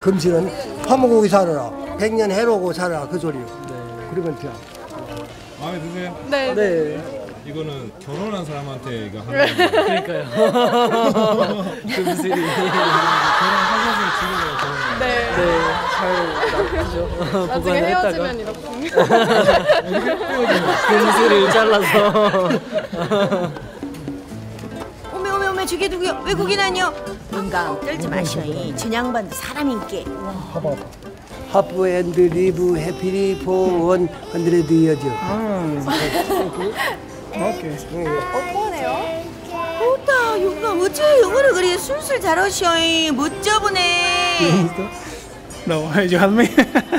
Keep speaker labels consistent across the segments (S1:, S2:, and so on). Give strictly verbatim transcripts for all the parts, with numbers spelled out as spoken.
S1: 금시는 화무고기 사느라 백년 해로고 살아라 그 소리요. 네. 그러면 돼요.
S2: 마음에 드세요?
S3: 네.
S1: 네.
S2: 이거는 결혼한 사람한테 이거 하는 거예요.
S4: 그러니까요. 금슬이.
S2: 결혼하셔서 집에서 결혼.
S3: 네.
S4: 네, 잘 놔두죠.
S3: 나중에 헤어지면 이렇게.
S4: 금슬을 잘라서.
S5: 오메 오메 오메 저게 누구야? 외국인 아니여? 영감 떨지 마셔. 저 양반도 사람인께.
S1: 봐봐. 하프 앤드 리브 해피리 포원 헌드레드 이어죠.
S4: 오케이.
S3: 어떠네요?
S5: 오다 영감 어째 영어를 그리 술술 잘하셔. 멋져보네.
S4: No, you help me.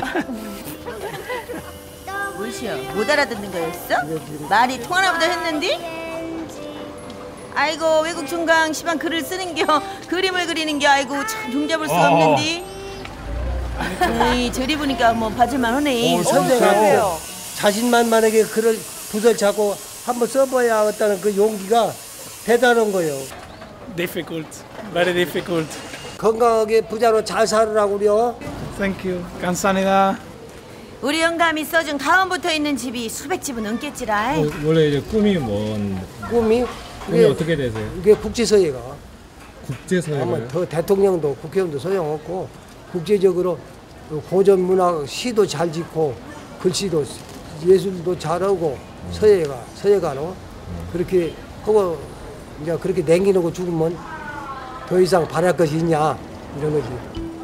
S5: 뭐시여 못 알아듣는 거였어? 말이 통하나 보다 했는데? 아이고 외국 총각 시방 글을 쓰는겨 그림을 그리는겨. 아이고 참 종잡을 수가 없는데. 에이 저리 보니까 뭐 봐줄만 하네.
S1: 오, 선생하고 자신만만하게 글을 붓을 잡고 한번 써봐야 하겠다는 그 용기가 대단한 거예요.
S4: Difficult, very difficult.
S1: 건강하게 부자로 잘 살으라고요.
S4: Thank you. 감사합니다.
S5: 우리 영감이 써준 가운 붙어있는 집이 수백 집은 넘겠지라.
S2: 어, 원래 이제 꿈이 뭔
S1: 꿈이
S2: 꿈이
S1: 이게,
S2: 어떻게 되세요?
S1: 이게 국제서예가 아마
S2: 국제사회로요?
S1: 더 대통령도 국회의원도 소용없고 국제적으로 고전 문화 시도 잘 짓고 글씨도 예술도 잘하고 서예가 서예가로 그렇게 하고 이제 그렇게 남기놓고 죽으면 더 이상 바랄 것이 있냐 이런 거지.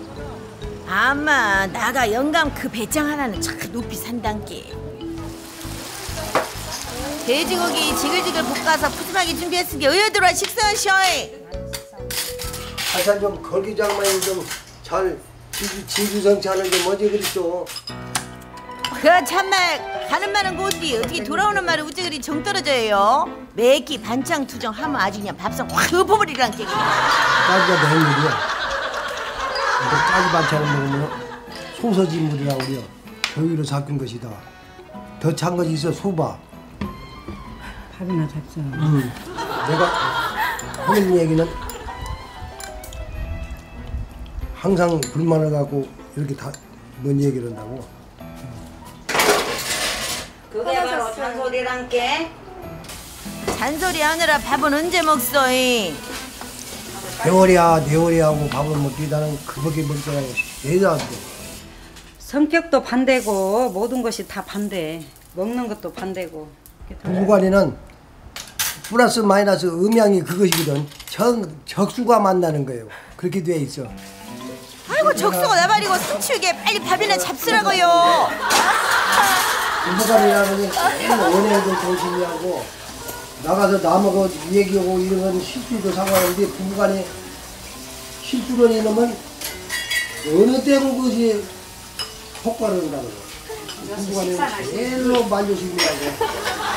S5: 아마 나가 영감 그 배짱 하나는 참 높이 산단께. 돼지고기 지글지글 볶아서 푸짐하게 준비했으니 어여들어 식사하셔.
S1: 하여튼 좀 걸기장만이 좀잘 지주성찬을 좀 어제 그랬죠.
S5: 그 참말 가는 말은 고운디 어떻게 돌아오는 말은 어째 그리 정 떨어져요. 매끼 반찬 투정 하면 아주 그냥 밥상 확 엎어버리란 게.
S1: 짜기가 내일이야. 이거 짜기 반찬을 먹으면 소서진물이라고 그래요. 저기로 삭힌 것이다. 더 찬 것이 있어 소바.
S6: 밥이나 잡자.
S1: 음. 내가 하는 얘기는 항상 불만을 갖고 이렇게 다 뭔 얘기를 한다고.
S5: 그게 바로 잔소리란 게. 잔소리 하느라 밥은 언제 먹소이?
S1: 대월이야 대월이야 하고 밥을 먹기다는 그밖에 먹더라고. 얘들한테
S6: 성격도 반대고 모든 것이 다 반대. 먹는 것도 반대고.
S1: 부부간에는 플러스 마이너스 음양이 그것이거든. 적, 적수가 만나는 거예요. 그렇게 돼 있어.
S5: 아이고 적수가 나발이고 숨치우게 빨리 밥이나 잡수라고요.
S1: 부부간이라는 게 연애도 조심히 하고 나가서 남하고 얘기하고 이런 건 실수도 상관없는데 부부간에 실수를 해놓으면 어느 때는 그것이 효과를 한다고. 부부간에 제일로 만족시키라고.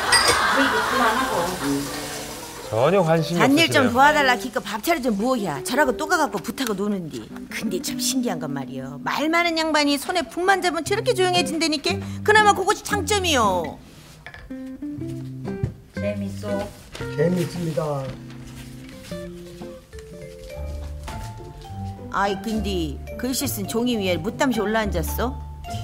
S2: 전혀 관심이
S5: 잔일
S2: 없으시네요.
S5: 좀 도와달라 기껏 밥 차려 좀 뭐야. 저라고 또 가갖고 붙하고 노는디. 근데 참 신기한 건 말이요. 말 많은 양반이 손에 북만 잡으면 저렇게 조용해진다니까. 그나마 그것이 장점이요.
S6: 재밌어.
S1: 재밌습니다.
S5: 아이 근데 글씨 쓴 종이 위에 무땀시 올라앉았어?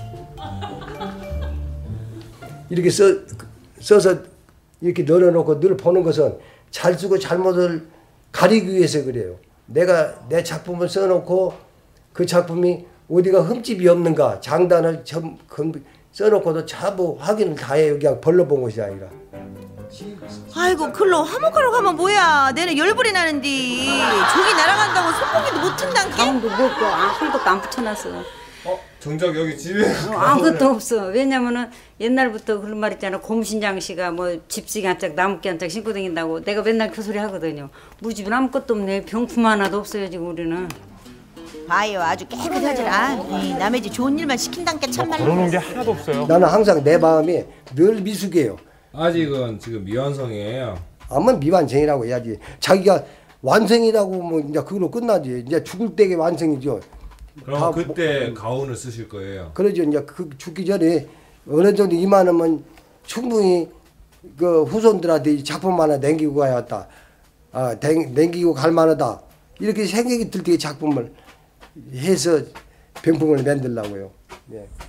S1: 이렇게 써, 써서 이렇게 널어놓고 늘 보는 것은 잘 쓰고 잘못을 가리기 위해서 그래요. 내가 내 작품을 써놓고 그 작품이 어디가 흠집이 없는가 장단을 점, 써놓고도 전부 확인을 다 해요. 그냥 벌러본 것이 아니라.
S5: 아이고 글로 화목하러 가면 뭐야. 내는 열불이 나는디. 저기 날아간다고 손고기도 못 튼단 게.
S6: 가운도 먹고 아무것도 안 붙여놨어.
S2: 어? 정작 여기 집에
S6: 어, 아무것도 없어. 왜냐면은 옛날부터 그런 말 있잖아. 곰신장 씨가 뭐 집시기 한 짝 나무끼 한 짝 신고 다닌다고 내가 맨날 그 소리 하거든요. 우리 집은 아무것도 없네. 병품 하나도 없어요 지금 우리는.
S5: 봐요 아주 깨끗하더라. 에이, 남의 집 좋은 일만 시킨단 게 참말로.
S2: 그러는 게 하나도 없어요.
S1: 나는 항상 내 마음이 늘 미숙해요.
S2: 아직은 지금 미완성이에요.
S1: 아마 미완성이라고 해야지. 자기가 완성이라고 뭐 이제 그걸로 끝나지. 이제 죽을 때게 완성이죠.
S2: 그럼
S1: 다
S2: 그때
S1: 뭐,
S2: 가운을 쓰실 거예요.
S1: 그러죠. 이제 그 죽기 전에 어느 정도 이만하면 충분히 그 후손들한테 작품 하나 남기고 가야겠다. 아, 남기고 갈 만하다. 이렇게 생각이 들 때 작품을 해서 병풍을 만들려고요. 예.